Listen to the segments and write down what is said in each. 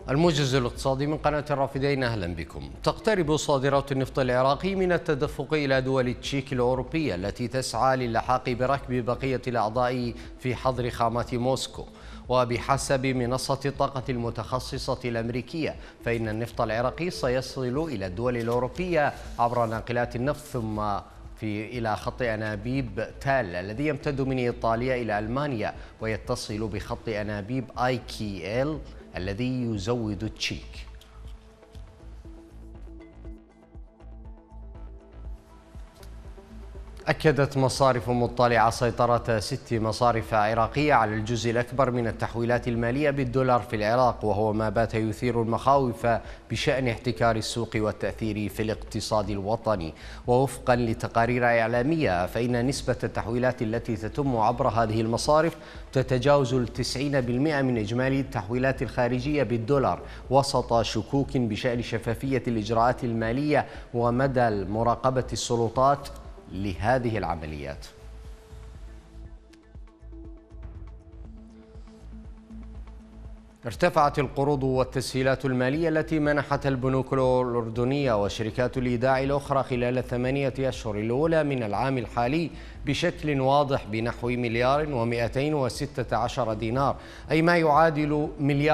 الموجز الاقتصادي من قناة الرافدين، أهلا بكم. تقترب صادرات النفط العراقي من التدفق إلى دول التشيك الأوروبية التي تسعى للحاق بركب بقية الأعضاء في حظر خامات موسكو. وبحسب منصة الطاقة المتخصصة الأمريكية فإن النفط العراقي سيصل إلى الدول الأوروبية عبر ناقلات النفط ثم إلى خط أنابيب تال الذي يمتد من إيطاليا إلى ألمانيا ويتصل بخط أنابيب IKL الذي يزود التشيك. أكدت مصارف مطلعة سيطرة 6 مصارف عراقية على الجزء الأكبر من التحويلات المالية بالدولار في العراق، وهو ما بات يثير المخاوف بشأن احتكار السوق والتأثير في الاقتصاد الوطني. ووفقا لتقارير إعلامية فإن نسبة التحويلات التي تتم عبر هذه المصارف تتجاوز 90% من إجمالي التحويلات الخارجية بالدولار، وسط شكوك بشأن شفافية الإجراءات المالية ومدى مراقبة السلطات لهذه العمليات. ارتفعت القروض والتسهيلات المالية التي منحتها البنوك الأردنية وشركات الإيداع الأخرى خلال 8 أشهر الأولى من العام الحالي بشكل واضح بنحو 2,216 دينار، أي ما يعادل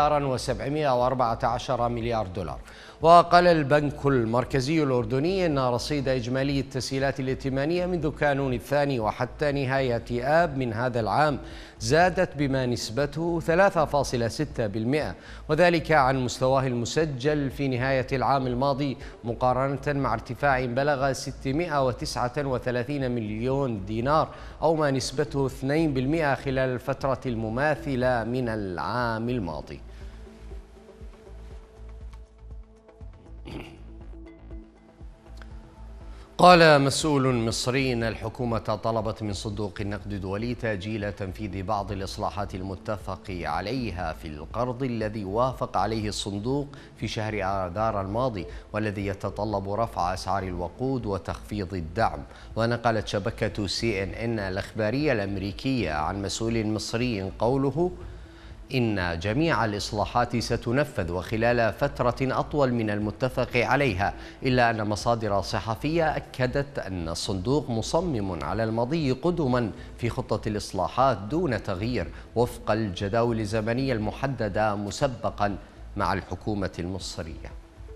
2,714 مليار دولار. وقال البنك المركزي الأردني أن رصيد إجمالي التسهيلات الائتمانية منذ كانون الثاني وحتى نهاية آب من هذا العام زادت بما نسبته 3.6%، وذلك عن مستواه المسجل في نهاية العام الماضي مقارنة مع ارتفاع بلغ 639 مليون دينار أو ما نسبته 2% خلال الفترة المماثلة من العام الماضي. قال مسؤول مصري إن الحكومة طلبت من صندوق النقد الدولي تأجيل تنفيذ بعض الإصلاحات المتفق عليها في القرض الذي وافق عليه الصندوق في شهر آذار الماضي، والذي يتطلب رفع أسعار الوقود وتخفيض الدعم. ونقلت شبكة CNN الإخبارية الأمريكية عن مسؤول مصري قوله إن جميع الإصلاحات ستنفذ وخلال فترة أطول من المتفق عليها، إلا أن مصادر صحفية أكدت أن الصندوق مصمم على المضي قدما في خطة الإصلاحات دون تغيير وفق الجداول الزمنية المحددة مسبقا مع الحكومة المصرية.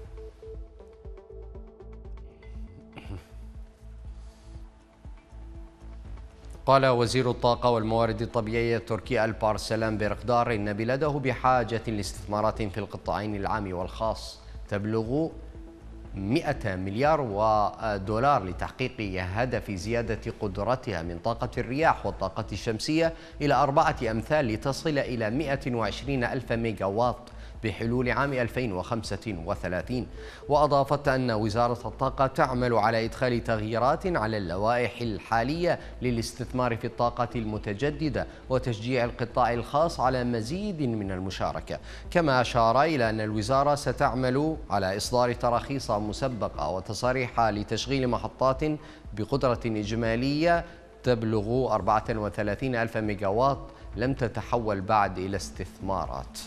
قال وزير الطاقة والموارد الطبيعية التركي ألبار سلام بيرقدار إن بلاده بحاجة لاستثمارات في القطاعين العام والخاص تبلغ 100 مليار دولار لتحقيق هدف زيادة قدرتها من طاقة الرياح والطاقة الشمسية إلى 4 أمثال لتصل إلى 120 ألف ميجا واط بحلول عام 2035. وأضافت أن وزارة الطاقة تعمل على إدخال تغييرات على اللوائح الحالية للاستثمار في الطاقة المتجددة وتشجيع القطاع الخاص على مزيد من المشاركة. كما أشار إلى أن الوزارة ستعمل على إصدار تراخيص مسبقة وتصاريح لتشغيل محطات بقدرة إجمالية تبلغ 34 ألف ميجاوات لم تتحول بعد إلى استثمارات.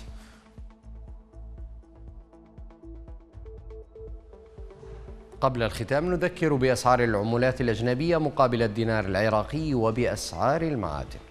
قبل الختام نذكر بأسعار العملات الأجنبية مقابل الدينار العراقي وبأسعار المعادن.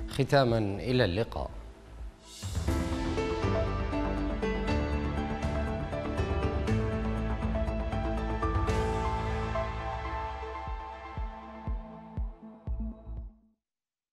ختاما إلى اللقاء.